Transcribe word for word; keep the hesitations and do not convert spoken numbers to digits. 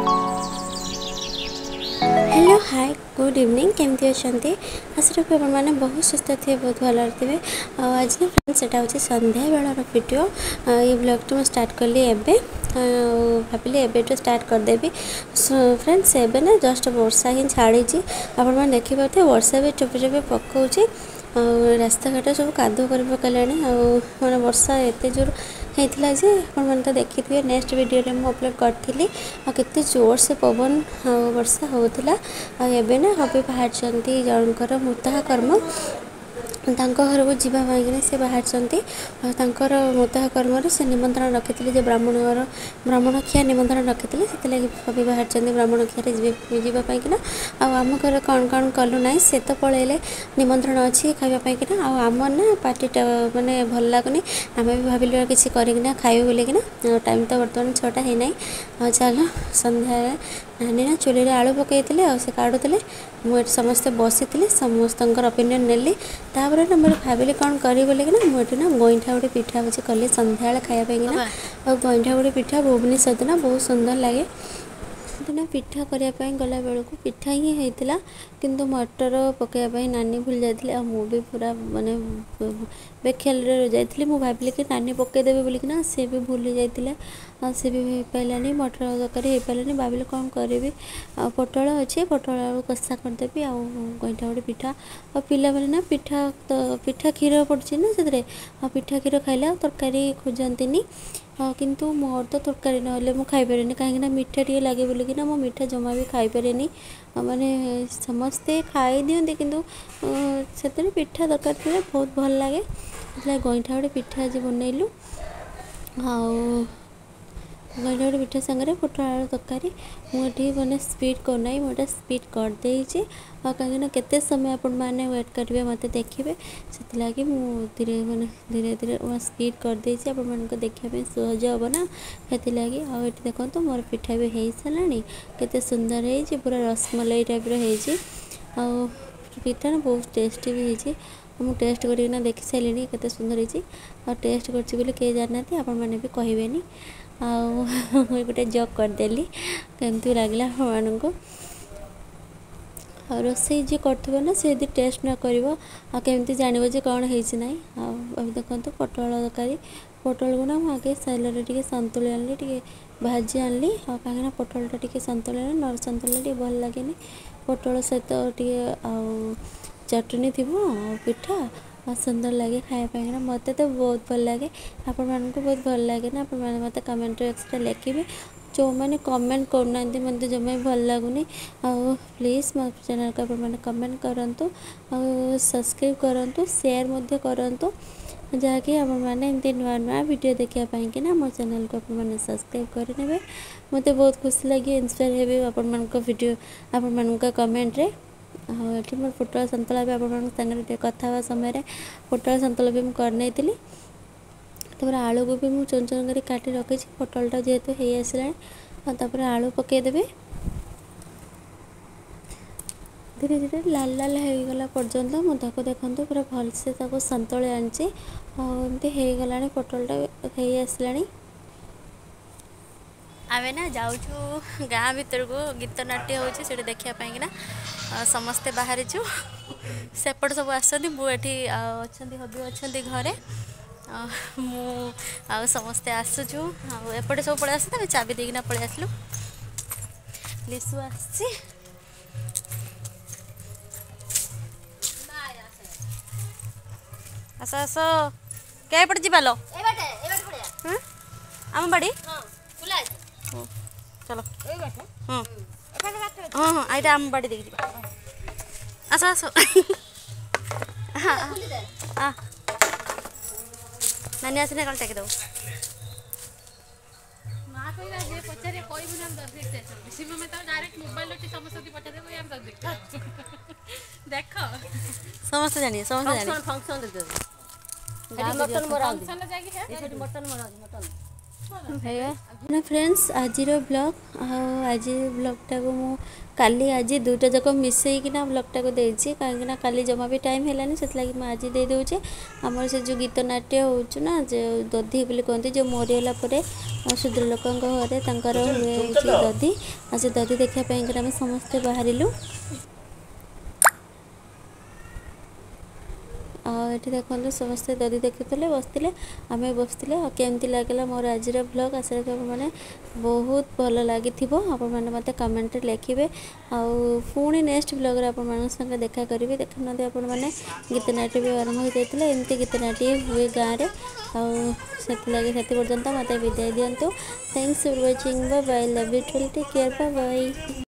Hello hi good evening केमती अच्छा आशा रखी मैंने बहुत सुस्थ थे बहुत भल थे आज ना फ्रेंड्स सेटा हूँ संध्या बेलार वीडियो ये ब्लॉग तो मैं स्टार्ट कली एबे भाविली एबे स्टार्ट करदेवी फ्रेंड्स एबे ना जस्ट वर्षा ही छाड़ी आपने देखिपे वर्षा भी टोपे टोपे पकाउछि रास्ता घाट सब कादुଅ कर पकलानी मैंने वर्षा एत जोर होता जे आपने तो देखिए नेक्स्ट वीडियो रे मैं अपलोड करी केते जोर से पवन वर्षा होता एबे ना हबी बाहर जनकर मुताह कर्म तांको घर को जावाई से बाहर मुताह कर्म से निमंत्रण रखी ब्राह्मण घर ब्राह्मण खिया निमंत्रण रखी से हबी बाहर ब्राह्मण खिया जावाईकिना आम घर कौन कौन कलु ना से तो पलैले निमंत्रण अच्छी खावाई कि आम ना पार्टी मानने भल लगुनि आम भी भाविलु किसी करना खाइबे बोलिकिना टाइम तो बर्तमान छटा है ना चलो संध्या नानी ना चूल्हे आलू पकई से काढ़ुले मुझे समस्ते बसी समस्त ओपिनियन नेली तापर ना मुझे भाविली कौन करी बोलिकिना मुझे ना गईठा गोटे पिठा बुझे कली संध्या खायापाई और गईठा गोटे पिठा भुवनेश्वर दिन बहुत सुंदर लगे ना पिठा करने गला बेलू पिठा ही होता किंतु मटर पकड़ाई नानी भूल जाती मु भी पूरा माने बेख्याल जाइली मु भाविली कि नानी पकईदेवी बोलिकिना सी भी भूली जाता सी भी हो पारानी मटर तरकारी हो पारानी भाविली कौन करी पोटल अच्छे पोटल आलू कषा करदेवी आ गईठा गोटे पिठा और पिला मैंने ना पिठा तो पिठा क्षीर पड़े ना से पिठा क्षीर खाइले तरकारी खोजती हाँ किंतु मोर तो तरकारी ना मुझे खाईपारे कहीं मीठा टे लगे बोलिकिना मो मीठा जमा भी खाईपारे माने समस्ते खाई दिखती किंतु से पिठा तरकारी थे बहुत भल लगे गईठा गोटे पिठा आज बनइलु गईठा गोटे पिठा सांगे पोटल आलू तरकारी मुझे मैंने स्पीड करना मुझे स्पीड करदे कहीं केते समय आपण मैंने वेट करेंगे मत देखिए से लगी धीरे मैंने धीरे धीरे स्पीड करदे आपण देखा सहज हम ना से लगी आए देखो तो मोर पिठा भी हो सारा केते सुंदर है पूरा रसमलाई टाइप रही पिठा ना बहुत टेस्टी भी होती मुझे टेस्ट करना देखी सारे केते सुंदर है टेस्ट कर किए जानना आपण मैंने भी कहबेनी मुझे गोटे जग करदेली केमती लगला मान को रोसे जी कर ना से यदि टेस्ट न कर केमती जान जे कौन होना अब देखो पोटल तरकारी पोटल को ना मुझे सैलरे टे सतुली आनी टे भाजी आनी कहीं पोटलटा टे सतुली न सतुली भल लगे पोटल सहित टे चटनी थी पिठा सुंदर लगे खायापाई मत तो बहुत भल लगे आपण मानक बहुत भल लगे ना आप मत कमेंट एक्सट्रा लिखे जो मैंने कमेंट करना मत जमा भल लगुनि प्लीज मो चैनल को आप कमेंट करूँ सब्सक्राइब करूँ शेयर करूँ जहाँकि आपने एमती नुआ नुआ वीडियो देखापाई कि मो चैनल को आपने सब्सक्राइब करेंगे मत बहुत खुशी लगे इंस्पायर हे आपण वीडियो आपण कमेंट रे ये मोर पोटल सन्तुला भी आप कथा समय पोटल सन्तुला भी मुझे करनी तापर आलू को भी मुझे चुन चुन कर काटी रखी पोटलटा जेहेतु हो आसला आलू पकईदेवी धीरे धीरे लाल लाल होगला पर्यंत मुझे देखो पूरा भलसे सन्तुली आनी एमती होगला पोटलटा हो आसला आवे ना जाऊँ गाँ भीतर को गीत नाट्य हो देखापाई ना समस्ते बाहरी छु सेपट सब आसती मुझे अच्छा हबी अच्छा घरे मु समस्ते आसुचु एपटे सब पलि आस चाबी देना पलि आसलु लिसु आसी आस आस क्या पटे जीवा लो आम बाड़ी चलो हाँ हाँ हाँ यहाँ आम बाड़ी देखिए आस आस हाँ हाँ नानी आसने कल टेक दो समस्त जानिए समस्त जानिए फंक्शन मटन मरा मटन ना फ्रेंड्स आज ब्लॉग आज ब्लॉगटा को मु काली आज दुईटा जाक मिसईकिना ब्लॉगटा को देछि कहीं काली जमा भी टाइम है से आज दे दूचे आमर से जो गीत नाट्य होना जो दधी बोली कहते जो मरीगला शूद्र लोक घरे हुए दधी आ से दधी देखापी आम समस्ते बाहरिलु ये देखो समस्ते दधी देखुले बसते आम बसते केमती लगे मोर आज ब्लॉग आशा रखिए मैंने बहुत भल लगी आपने मत कमेंट लिखे आउे नेक्स्ट ब्लॉग आप देखा करी देखना आपण मैंने गीत नाट्य भी आरंभ हो जाता एमती गीत नाट्य हुए गाँव में से पर्यंत मत विदाय दिंतु thanks for watching bye bye love you take care bye bye.